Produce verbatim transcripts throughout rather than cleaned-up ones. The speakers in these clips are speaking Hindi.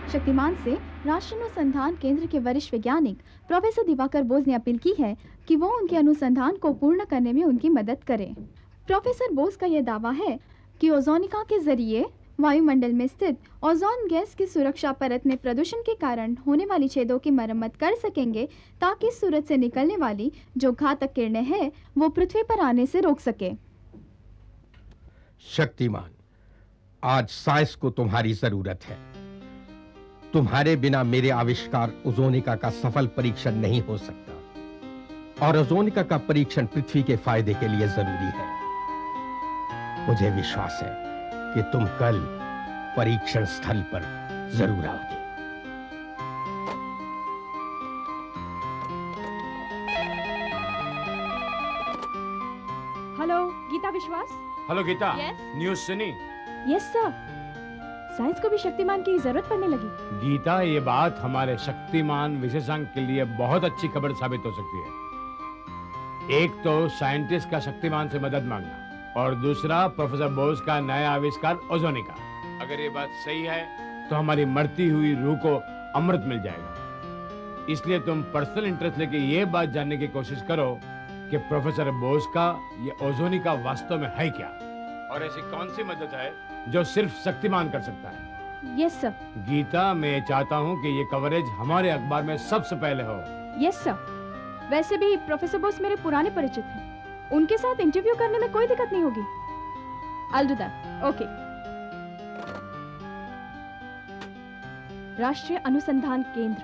शक्तिमान से राष्ट्रीय अनुसंधान केंद्र के वरिष्ठ वैज्ञानिक प्रोफेसर दिवाकर बोस ने अपील की है कि वो उनके अनुसंधान को पूर्ण करने में उनकी मदद करें। प्रोफेसर बोस का यह दावा है कि ओजोनिका के जरिए वायुमंडल में स्थित ओजोन गैस की सुरक्षा परत में प्रदूषण के कारण होने वाली छेदों की मरम्मत कर सकेंगे, ताकि सूरज से निकलने वाली जो घातक किरणें हैं वो पृथ्वी पर आने से रोक सके। शक्तिमान, आज साइंस को तुम्हारी जरूरत है। तुम्हारे बिना मेरे आविष्कार ओजोनिका का सफल परीक्षण नहीं हो सकता, और ओजोनिका का परीक्षण पृथ्वी के फायदे के लिए जरूरी है। मुझे विश्वास है कि तुम कल परीक्षण स्थल पर जरूर आओगे। Hello, Gita Vishwas. Hello Gita, yes? News सुनी? यस सर, साइंस को भी शक्तिमान की जरूरत पड़ने लगी। गीता, ये बात हमारे शक्तिमान विशेषज्ञ के लिए बहुत अच्छी खबर साबित हो सकती है। एक तो साइंटिस्ट का शक्तिमान से मदद मांगना, और दूसरा प्रोफेसर बोस का नया आविष्कार ओजोनिका। अगर ये बात सही है तो हमारी मरती हुई रूह को अमृत मिल जाएगा। इसलिए तुम पर्सनल इंटरेस्ट लेके ये बात जानने की कोशिश करो कि प्रोफेसर बोस का ये ओजोनिका वास्तव में है क्या, और ऐसी कौन सी मदद है जो सिर्फ शक्तिमान कर सकता है। Yes sir. गीता, मैं चाहता हूँ कि ये कवरेज हमारे अखबार में सबसे पहले हो। Yes sir. वैसे भी प्रोफेसर बोस मेरे पुराने परिचित हैं, उनके साथ इंटरव्यू करने में कोई दिक्कत नहीं होगी। I'll do that. Okay. राष्ट्रीय अनुसंधान केंद्र।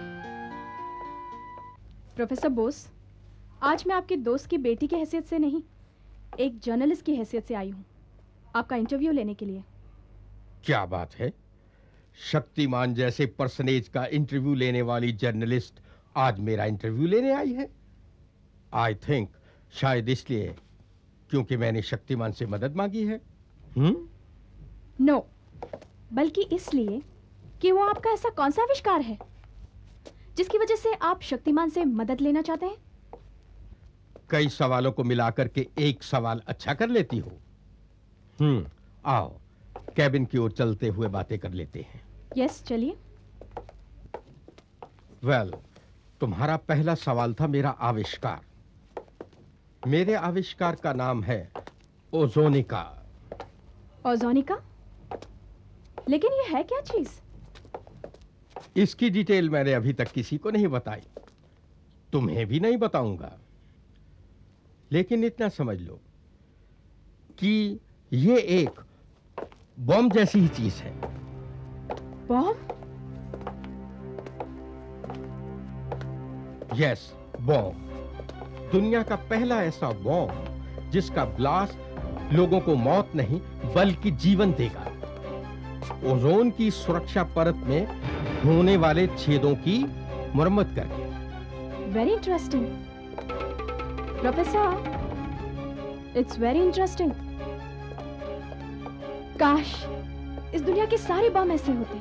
प्रोफेसर बोस, आज मैं आपके दोस्त की बेटी की हैसियत से नहीं, एक जर्नलिस्ट की हैसियत से आई हूँ आपका इंटरव्यू लेने के लिए। क्या बात है? शक्तिमान जैसे पर्सनेज का इंटरव्यू लेने वाली जर्नलिस्ट आज मेरा इंटरव्यू लेने आई है। आई थिंक शायद इसलिए क्योंकि मैंने शक्तिमान से मदद मांगी है। हम्म? नो, बल्कि इसलिए कि वो आपका ऐसा कौन सा आविष्कार है जिसकी वजह से आप शक्तिमान से मदद लेना चाहते हैं? कई सवालों को मिलाकर के एक सवाल अच्छा कर लेती हो। हम्म, आओ कैबिन की ओर चलते हुए बातें कर लेते हैं। यस, चलिए। वेल, तुम्हारा पहला सवाल था मेरा आविष्कार। मेरे आविष्कार का नाम है ओजोनिका। ओजोनिका? लेकिन ये है क्या चीज? इसकी डिटेल मैंने अभी तक किसी को नहीं बताई, तुम्हें भी नहीं बताऊंगा, लेकिन इतना समझ लो कि ये एक बॉम्ब जैसी ही चीज है। बॉम्ब? Yes, bomb. दुनिया का पहला ऐसा बॉम्ब जिसका ब्लास्ट लोगों को मौत नहीं बल्कि जीवन देगा। ओजोन की सुरक्षा परत में होने वाले छेदों की मरम्मत करके। Very interesting professor, it's very interesting. काश इस दुनिया के सारे बम ऐसे होते।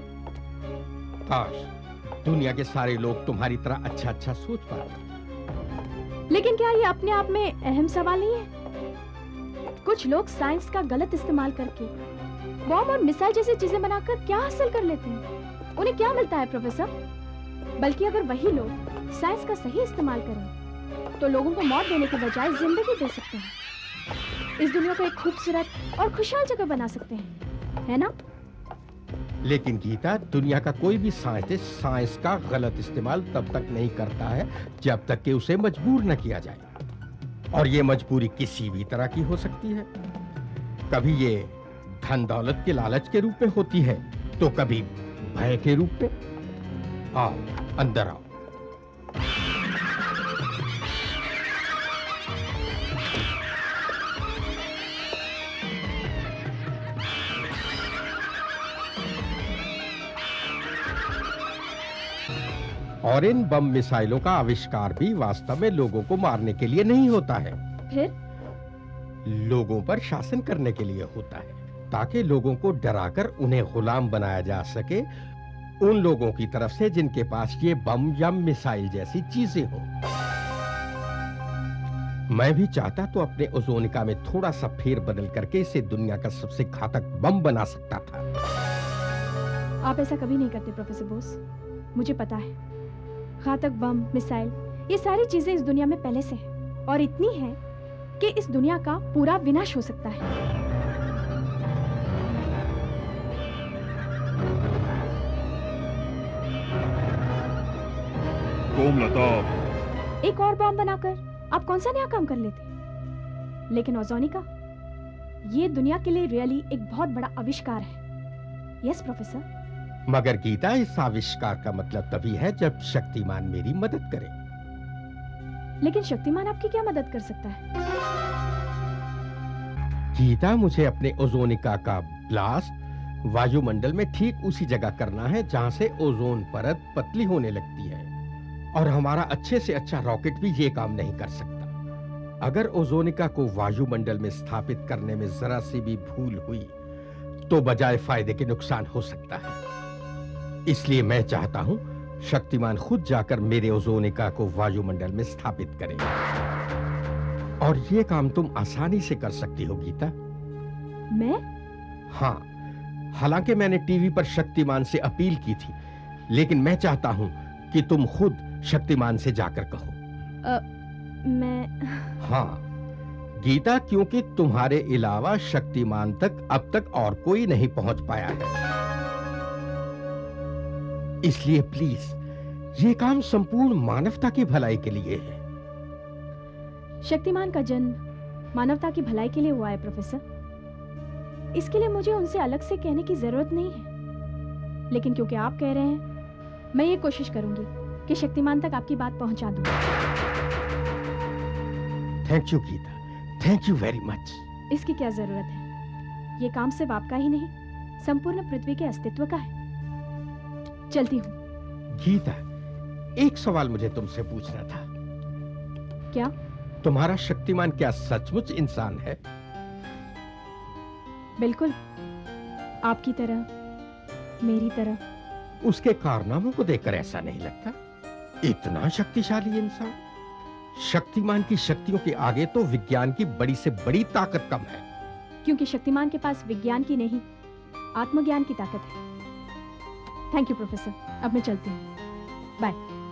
काश दुनिया के सारे लोग तुम्हारी तरह अच्छा अच्छा सोच पाते। लेकिन क्या ये अपने आप में अहम सवाल नहीं है? कुछ लोग साइंस का गलत इस्तेमाल करके बॉम्ब और मिसाइल जैसी चीजें बनाकर क्या हासिल कर लेते हैं? उन्हें क्या मिलता है प्रोफेसर? बल्कि अगर वही लोग साइंस का सही इस्तेमाल करें तो लोगों को मौत देने के बजाय जिंदगी दे सकते हैं। इस दुनिया को एक खूबसूरत और खुशहाल जगह बना सकते हैं, है ना? लेकिन गीता, दुनिया का कोई भी साइंटिस्ट साइंस का गलत इस्तेमाल तब तक नहीं करता है जब तक कि उसे मजबूर न किया जाए, और ये मजबूरी किसी भी तरह की हो सकती है। कभी ये धन दौलत के लालच के रूप में होती है, तो कभी भय के रूप में। आओ अंदर आओ। और इन बम मिसाइलों का आविष्कार भी वास्तव में लोगों को मारने के लिए नहीं होता है। फिर? लोगों पर शासन करने के लिए होता है, ताकि लोगों को डराकर उन्हें गुलाम बनाया जा सके उन लोगों की तरफ से जिनके पास ये बम या मिसाइल जैसी चीजें हो। मैं भी चाहता तो अपने ओजोनिका में थोड़ा सा फेर बदल करके इसे दुनिया का सबसे घातक बम बना सकता था। आप ऐसा कभी नहीं करते प्रोफेसर बोस, मुझे पता है। घातक बम, मिसाइल, ये सारी चीजें इस दुनिया में पहले से हैं और इतनी है कि इस दुनिया का पूरा विनाश हो सकता है। कोमलता, एक और बॉम्ब बनाकर आप कौन सा नया काम कर लेते, लेकिन ओजोनिका, ये दुनिया के लिए रियली एक बहुत बड़ा आविष्कार है। Yes professor. मगर गीता, इस आविष्कार का मतलब तभी है जब शक्तिमान मेरी मदद करे। लेकिन शक्तिमान आपकी क्या मदद कर सकता है? गीता, मुझे अपने ओजोनिका का ब्लास्ट वायुमंडल में ठीक उसी जगह करना है जहां से ओजोन परत पतली होने लगती है, और हमारा अच्छे से अच्छा रॉकेट भी ये काम नहीं कर सकता। अगर ओजोनिका को वायुमंडल में स्थापित करने में जरा सी भी भूल हुई तो बजाय फायदे के नुकसान हो सकता है। इसलिए मैं चाहता हूं शक्तिमान खुद जाकर मेरे ओजोनिका को वायुमंडल में स्थापित करे, और यह काम तुम आसानी से कर सकती हो गीता। मैं? हाँ, हालांकि मैंने टीवी पर शक्तिमान से अपील की थी, लेकिन मैं चाहता हूं कि तुम खुद शक्तिमान से जाकर कहो। आ, मैं हाँ गीता, क्योंकि तुम्हारे अलावा शक्तिमान तक अब तक और कोई नहीं पहुंच पाया है। इसलिए प्लीज ये काम संपूर्ण मानवता की भलाई के लिए है। शक्तिमान का जन्म मानवता की भलाई के लिए हुआ है प्रोफेसर। इसके लिए मुझे उनसे अलग से कहने की जरूरत नहीं है, लेकिन क्योंकि आप कह रहे हैं, मैं ये कोशिश करूंगी कि शक्तिमान तक आपकी बात पहुंचा दूं। Thank you Gita, thank you very much. इसकी क्या जरूरत है? ये काम सिर्फ आपका ही नहीं, संपूर्ण पृथ्वी के अस्तित्व का है। चलती हूँ। गीता, एक सवाल मुझे तुमसे पूछना था। क्या? तुम्हारा शक्तिमान क्या सचमुच इंसान है? बिल्कुल, आपकी तरह, मेरी तरह। उसके कारनामों को देखकर ऐसा नहीं लगता। इतना शक्तिशाली इंसान। शक्तिमान की शक्तियों के आगे तो विज्ञान की बड़ी से बड़ी ताकत कम है। क्योंकि शक्तिमान के पास विज्ञान की नहीं, आत्मज्ञान की ताकत है। थैंक यू प्रोफेसर, अब मैं चलती हूँ। बाय।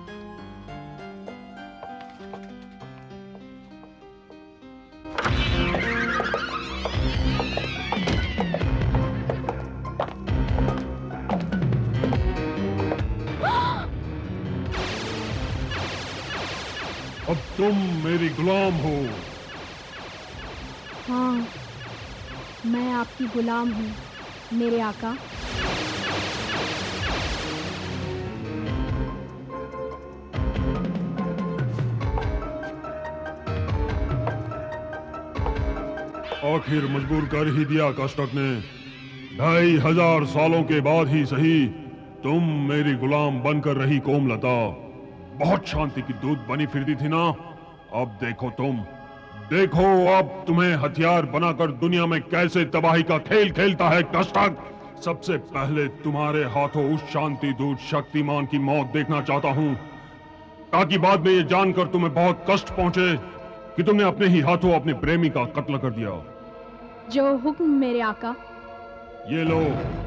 अब तुम मेरी गुलाम हो। हाँ, मैं आपकी गुलाम हूँ मेरे आका। आखिर मजबूर कर ही दिया कष्टक ने। ढाई हजार सालों के बाद ही सही तुम मेरी गुलाम बनकर रही कोमलता। बहुत शांति की दूत बनी फिरती थी ना। अब देखो तुम, देखो अब तुम्हें हथियार बनाकर दुनिया में कैसे तबाही का खेल खेलता है कष्टक। सबसे पहले तुम्हारे हाथों उस शांति दूत शक्तिमान की मौत देखना चाहता हूं, ताकि बाद में ये जानकर तुम्हें बहुत कष्ट पहुंचे कि तुमने अपने ही हाथों अपने प्रेमी का कत्ल कर दिया। जो हुक्म मेरे आका। ये लो,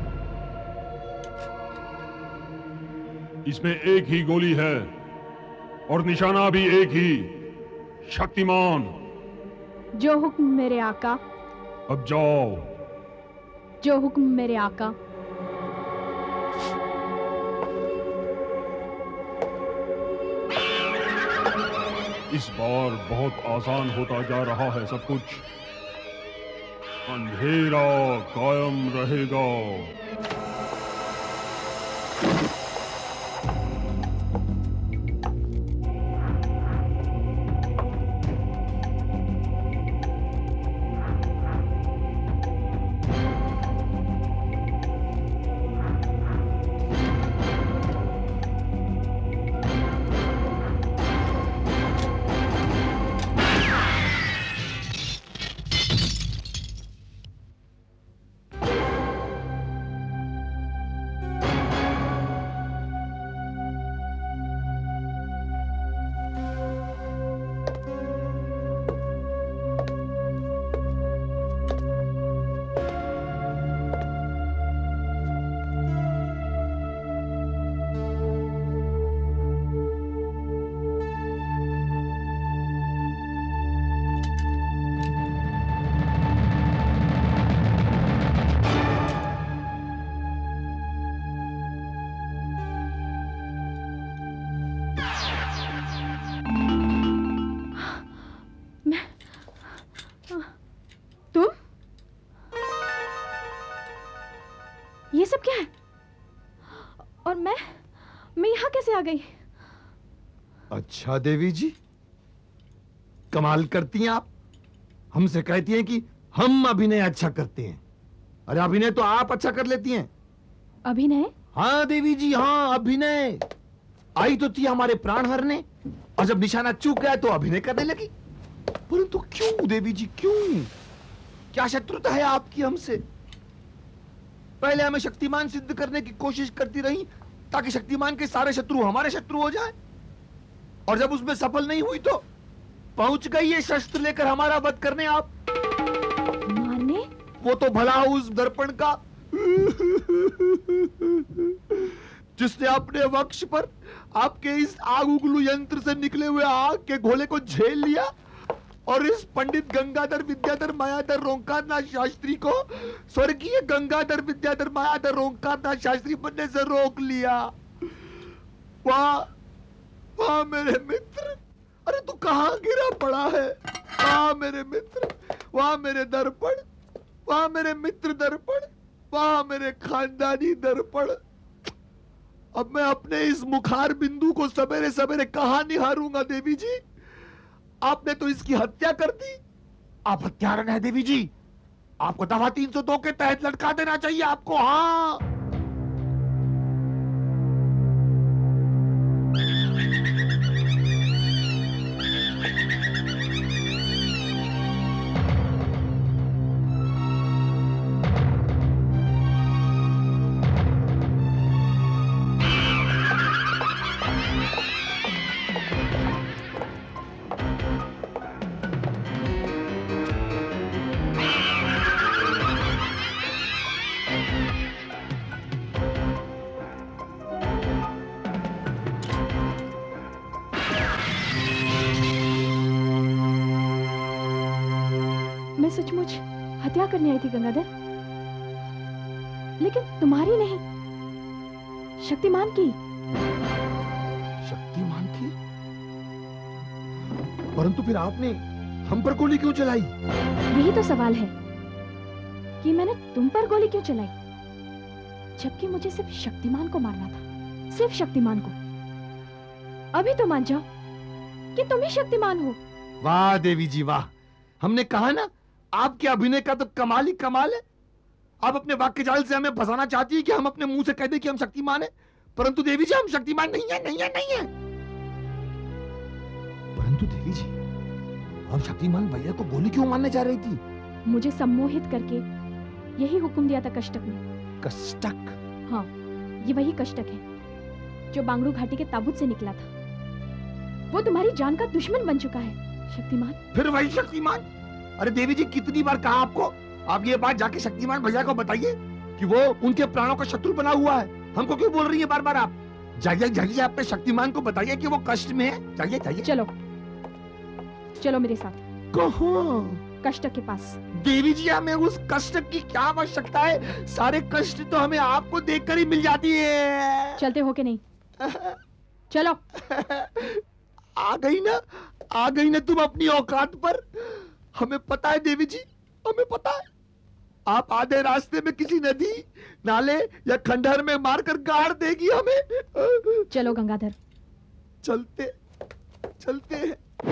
इसमें एक ही गोली है और निशाना भी एक ही, शक्तिमान। जो हुक्म मेरे आका। अब जाओ। जो हुक्म मेरे आका। इस बार बहुत आसान होता जा रहा है सब कुछ। अंधेरा कायम रहेगा। ये सब क्या है? और मैं मैं यहाँ कैसे आ गई? अच्छा देवी जी, कमाल करती हैं आप। हमसे कहती हैं कि हम अभिनय अच्छा करते हैं। अरे अभिनय तो आप अच्छा कर लेती हैं। अभिनय? हाँ देवी जी, हाँ अभिनय। आई तो थी हमारे प्राण हरने, और जब निशाना चूक गया तो अभिनय करने लगी। परंतु क्यों देवी जी, क्यों? क्या शत्रुता है आपकी हमसे? पहले हमें शक्तिमान सिद्ध करने की कोशिश करती रही ताकि शक्तिमान के सारे शत्रु हमारे शत्रु हो जाए, और जब उसमें सफल नहीं हुई तो पहुंच गई ये शस्त्र लेकर हमारा वध करने आप। मारने? वो तो भला उस दर्पण का जिसने अपने वक्ष पर आपके इस आग उगलू यंत्र से निकले हुए आग के घोले को झेल लिया, और इस पंडित गंगाधर विद्याधर मायाधर रोंकारनाथ शास्त्री को स्वर्गीय गंगाधर विद्याधर मायाधर रोंकारनाथ शास्त्री बनने से रोक लिया। वाह वाह मेरे मित्र, अरे तू कहां गिरा पड़ा है? वाह मेरे मित्र, वाह मेरे दर्पण, वाह मेरे मित्र दर्पण, वाह मेरे खानदानी दर्पण। अब मैं अपने इस मुखार बिंदु को सवेरे सवेरे कहां निहारूंगा देवी जी? आपने तो इसकी हत्या कर दी। आप हत्यारण है देवी जी, आपको दफा तीन सौ दो के तहत लटका देना चाहिए आपको। हाँ सचमुच हत्या करने आई थी गंगाधर, लेकिन तुम्हारी नहीं, शक्तिमान की। शक्तिमान की? परंतु फिर आपने हम पर गोली क्यों चलाई? यही तो सवाल है कि मैंने तुम पर गोली क्यों चलाई, जबकि मुझे सिर्फ शक्तिमान को मारना था, सिर्फ शक्तिमान को। अभी तो मान जाओ कि तुम ही शक्तिमान हो। वाह देवी जी वाह, हमने कहा ना आपके अभिनय का तो कमाल ही कमाल है। आप अपने वाक्य जाल से हमें फंसाना चाहती है कि हम अपने मुंह से कह दें कि हम शक्तिमान हैं, परंतु देवी जी हम शक्तिमान नहीं है, नहीं है, नहीं है। परंतु देवी जी, आप शक्तिमान भैया को गोली क्यों मारने जा रही थी? मुझे सम्मोहित करके यही हुक्म दिया था कष्टक ने। कष्टक? हाँ, ये वही कष्टक है जो बांगड़ू घाटी के ताबूत से निकला था। वो तुम्हारी जान का दुश्मन बन चुका है शक्तिमान। फिर वही शक्तिमान? अरे देवी जी, कितनी बार कहा आपको, आप ये बात जाके शक्तिमान भैया को बताइए कि वो उनके प्राणों का शत्रु बना हुआ है। हमको क्यों बोल रही है बार बार आप? जाइए जाइए, अपने शक्तिमान को बताइए कि वो कष्ट में है। जाइए जाइए। चलो चलो मेरे साथ। कहाँ? कष्टक के पास। देवी जी, हमें उस कष्टक की क्या आवश्यकता है? सारे कष्ट तो हमें आपको देखकर ही मिल जाती है। चलते हो कि नहीं? चलो। आ गई ना, आ गई ना तुम अपनी औकात पर। हमें पता है देवी जी, हमें पता है आप आधे रास्ते में किसी नदी, नाले या खंडहर में मारकर गाड़ देगी हमें। चलो गंगाधर। चलते चलते हैं।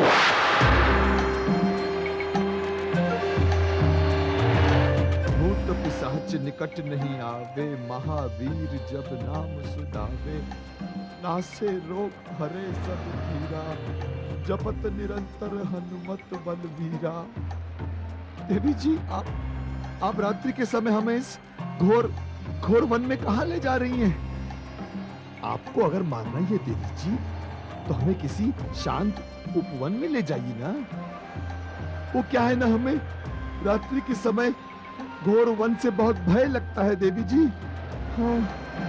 भूत पिशाच निकट नहीं आवे, महावीर जब नाम सुनावे। नासे रोग हरे सब पीरा, जपत निरंतर हनुमत बलवीरा। देवी जी, आप आप रात्रि के समय हमें इस घोर घोर वन में कहां ले जा रही हैं? आपको अगर मानना ही है देवी जी, तो हमें किसी शांत उपवन में ले जाइए ना। वो क्या है ना, हमें रात्रि के समय घोर वन से बहुत भय लगता है देवी जी। हाँ।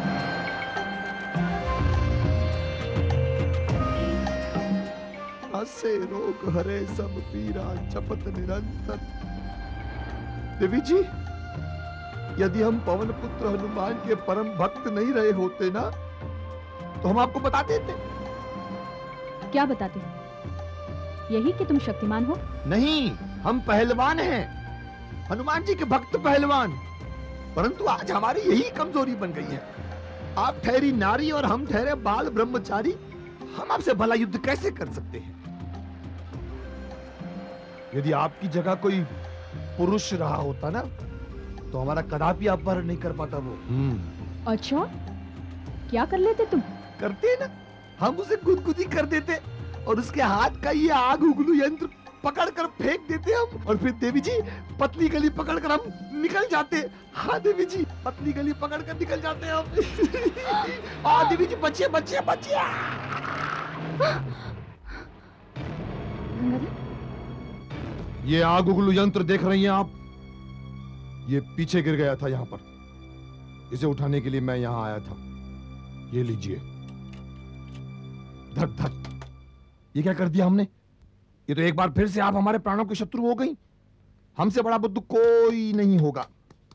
से रोग हरे सब पीरा, जपत निरंतर। देवी जी, यदि हम पवन पुत्र हनुमान के परम भक्त नहीं रहे होते ना, तो हम आपको बता देते। क्या बताते? यही कि तुम शक्तिमान हो? नहीं, हम पहलवान हैं, हनुमान जी के भक्त पहलवान। परंतु आज हमारी यही कमजोरी बन गई है। आप ठहरी नारी और हम ठहरे बाल ब्रह्मचारी, हम आपसे भला युद्ध कैसे कर सकते हैं? यदि आपकी जगह कोई पुरुष रहा होता ना, तो हमारा कदापि अपहरण नहीं कर पाता वो। अच्छा, क्या कर लेते तुम? करते ना, हम उसे गुदगुदी कर देते और उसके हाथ का ये आग उगलू यंत्र पकड़ कर फेंक देते हम, और फिर देवी जी पतली गली पकड़ कर हम निकल जाते। हाँ देवी जी, पतली गली पकड़ कर निकल जाते हम। आ देवी जी, बचिए बचिए बचिए। ये आग उगलू यंत्र देख रही हैं आप, ये पीछे गिर गया था यहाँ पर। इसे उठाने के लिए मैं यहाँ आया था। ये लीजिए। धक धक, ये क्या कर दिया हमने? ये तो एक बार फिर से आप हमारे प्राणों के शत्रु हो गई। हमसे बड़ा बुद्धू कोई नहीं होगा।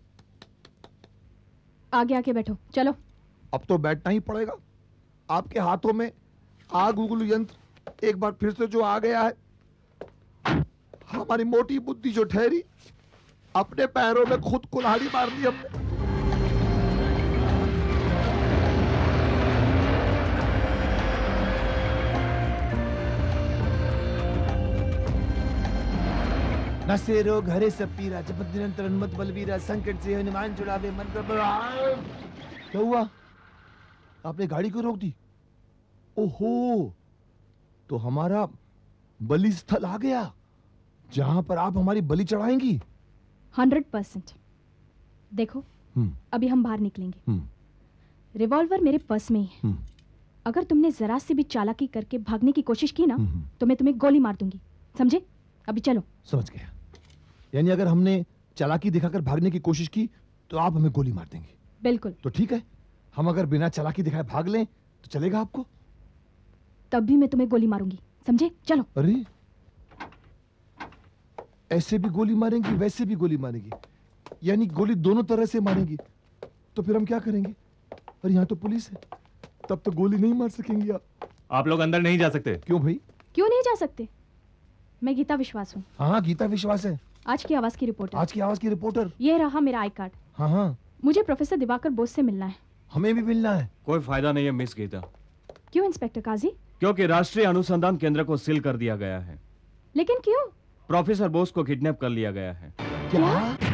आगे आके बैठो, चलो। अब तो बैठना ही पड़ेगा। आपके हाथों में आग उगलू यंत्र एक बार फिर से जो आ गया है, हमारी मोटी बुद्धि जो ठहरी, अपने पैरों में खुद कुल्हाड़ी मार दी हमने। नसेरो घरे सपीरा जपत निरंतर उन्मत्त बलवीरा, संकट से हनुमान छुड़ावे मन पर। क्या हुआ? आपने गाड़ी क्यों रोक दी? ओहो, तो हमारा बलि स्थल आ गया, जहां पर आप हमारी बलि चढ़ाएंगी। Hundred percent. देखो, अभी हम बाहर निकलेंगे। रिवॉल्वर मेरे पर्स में ही है। अगर तुमने जरा सी भी चालाकी करके भागने की कोशिश की ना, तो मैं तुम्हें गोली मार दूंगी, समझे? अभी चलो। समझ गया। यानी अगर हमने चालाकी दिखाकर भागने की कोशिश की तो आप हमें गोली मार देंगे? बिल्कुल। तो ठीक है, हम अगर बिना चालाकी दिखाए भाग लें तो चलेगा आपको? तब भी मैं तुम्हें गोली मारूंगी, समझे? चलो। अरे, ऐसे भी गोली मारेंगी, वैसे भी गोली मारेंगी, यानी गोली दोनों तरह से मारेंगी। तो फिर हम क्या करेंगे? और यहाँ तो पुलिस है, तब तो गोली नहीं मार सकेंगी आप। आप लोग अंदर नहीं जा सकते। क्यों भाई? क्यों नहीं जा सकते? मैं गीता विश्वास हूँ। हाँ, गीता विश्वास है। आज की आवाज की रिपोर्टर। आज की आवाज की रिपोर्टर। ये रहा मेरा आई कार्ड। हाँ हाँ। मुझे प्रोफेसर दिवाकर बोस से मिलना है। हमें भी मिलना है। कोई फायदा नहीं है मिस गीता। क्यों इंस्पेक्टर काजी? क्योंकि राष्ट्रीय अनुसंधान केंद्र को सील कर दिया गया है। लेकिन क्यों? प्रोफेसर बोस को किडनैप कर लिया गया है। क्या?